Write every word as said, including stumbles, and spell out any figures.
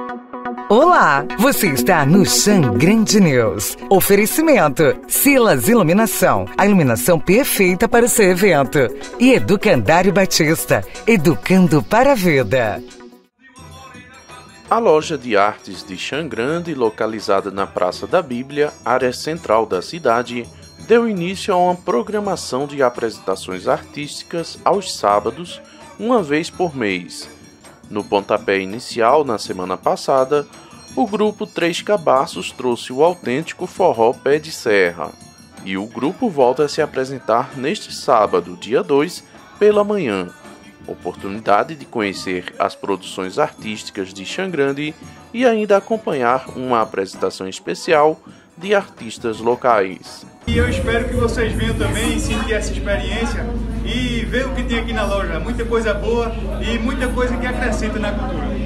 Olá, você está no Xangrande News. Oferecimento, Silas Iluminação, a iluminação perfeita para o seu evento. E Educandário Batista, educando para a vida. A loja de artes de Xangrande, localizada na Praça da Bíblia, área central da cidade, deu início a uma programação de apresentações artísticas aos sábados, uma vez por mês. No pontapé inicial, na semana passada, o grupo Três Cabaços trouxe o autêntico forró pé de serra. E o grupo volta a se apresentar neste sábado, dia dois, pela manhã. Oportunidade de conhecer as produções artísticas de Xangrande e ainda acompanhar uma apresentação especial de artistas locais. E eu espero que vocês venham também sentir essa experiência e ver o que tem aqui na loja. Muita coisa boa e muita coisa que acrescenta na cultura.